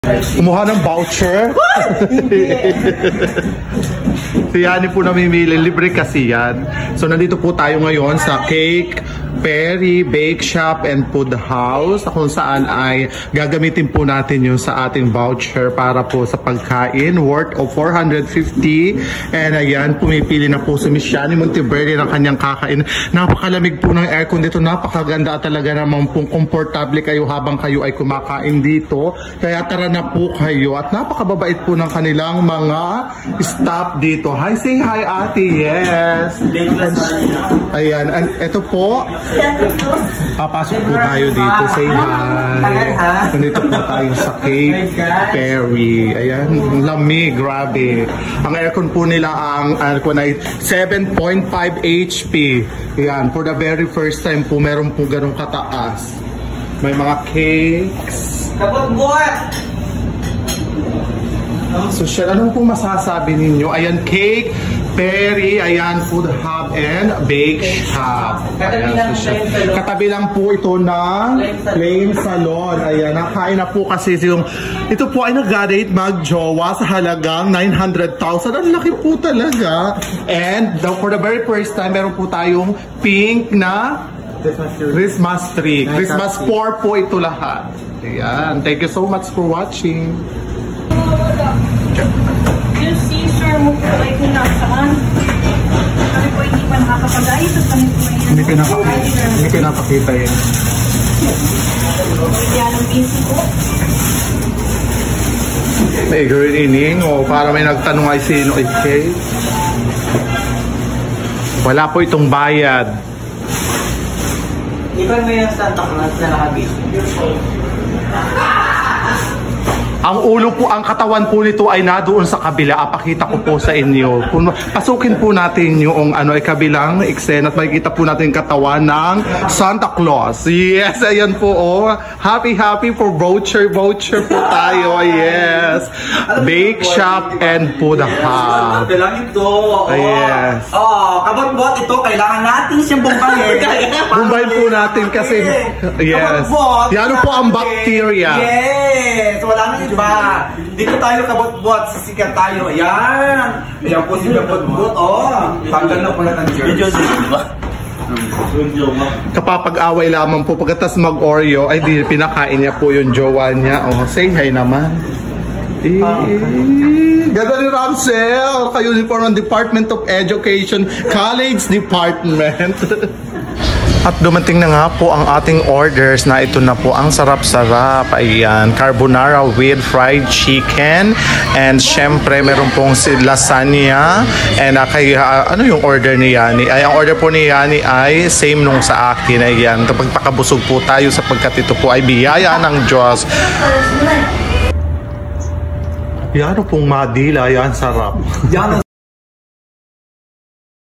Kumuha ng voucher. Si Yani po namimili. Libre kasi yan. So nandito po tayo ngayon sa Cake Perry Bake Shop and Food House, kung saan ay gagamitin po natin yung sa ating voucher para po sa pagkain worth of 450. And ayan, pumipili na po si Miss Yani Monteverde ng kanyang kakain. Napakalamig po ng aircon dito. Napakaganda talaga naman pong komportable kayo habang kayo ay kumakain dito. Kaya tara na po kayo. At napakababait po ng kanilang mga staff dito. Hi, say hi ate. Yes. Ayan. And ito po. Papasok po tayo dito. Say hi. Nandito po tayo sa Cake Perry. Ayan. Lamig. Grabe. Ang aircon po nila ang aircon ay 7.5 HP. Ayan. For the very first time po meron po ganong kataas. May mga cakes. So, ano po masasabi ninyo? Ayan, Cake Perry, ayan, Food Hub and Bake Shop. Ayan, so, katabi lang po ito ng Plain Salon. Ayan, nakain na po kasi yung, ito po ay nag-graduate mag-jowa sa halagang 900,000. Ang laki po talaga. And for the very first time, meron po tayong pink na Christmas tree. Christmas 4 po ito lahat. Ayan, thank you so much for watching. Yung sister mo po ay kung nasaan. Sabi ko hindi pa nakakapag-ayos at kami po Hindi pinapakita yun. Yan ang busy ko. May girl ining o para may nagtanong ay sino ay Kay. Wala po itong bayad. Iba mo yung Santa Claus na nakabis. Ang ulo po, ang katawan po nito ay nadoon sa kabila. Apakita ko po sa inyo. Pasukin po natin yung ay kabilang eksena at makikita po natin yung katawan ng Santa Claus. Yes, ayan po oh. Happy for voucher po tayo. Yes. Bake Shop and Food Hub. Yes. Kabot-bot ito, kailangan natin siyang bumbahin. Bumbahin po natin kasi yes. Yan po ang bacteria. Yes. Wala na iba. Dito tayo kabot-bot, sisikat tayo. Ayan. Ayan po si kabot-bot. Tanggal na po natin video. Kapapag-away lamang po pagkatas mag-Oreo ay di pinakain niya po yung jowa niya. Say hi naman. Ganda ni Ramsel. Ka-uniform ng Department of Education College Department. At dumating na nga po ang ating orders na ito na po ang sarap-sarap. Ayan, carbonara with fried chicken. And syempre, meron pong lasagna. And ano yung order ni Yani? Ay, ang order po ni Yani ay same nung sa akin. Ayan, kapag pakabusog po tayo sapagkat ito po ay biyaya ng Diyos. Yan pong madila, yan sarap. Yan ang